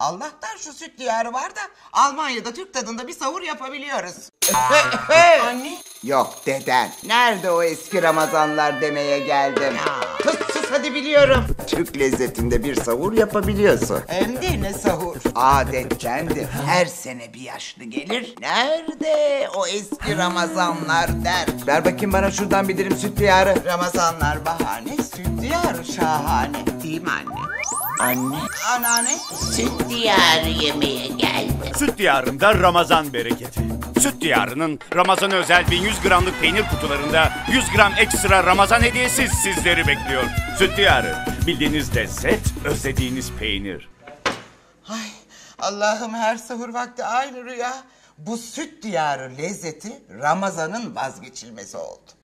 Allah'tan şu süt diyarı var da Almanya'da Türk tadında bir sahur yapabiliyoruz. Anne. Yok deden. Nerede o eski Ramazanlar demeye geldim. Sus hadi biliyorum. Türk lezzetinde bir sahur yapabiliyorsun. Hem de ne sahur. Adettendir. Her sene bir yaşlı gelir. Nerede o eski Ramazanlar der. Ver bakayım bana şuradan bir dilim süt diyarı. Ramazanlar bahane, süt diyarı şahane. Değil mi anne? Anne. Anneanne. Süt diyarı yemeye geldim. Süt diyarında Ramazan bereketi. Süt diyarının Ramazan özel 1100 gramlık peynir kutularında 100 gram ekstra Ramazan hediyesi sizleri bekliyor. Süt diyarı, bildiğiniz lezzet, özlediğiniz peynir. Ay Allah'ım, her sahur vakti aynı rüya. Bu süt diyarı lezzeti Ramazan'ın vazgeçilmezi oldu.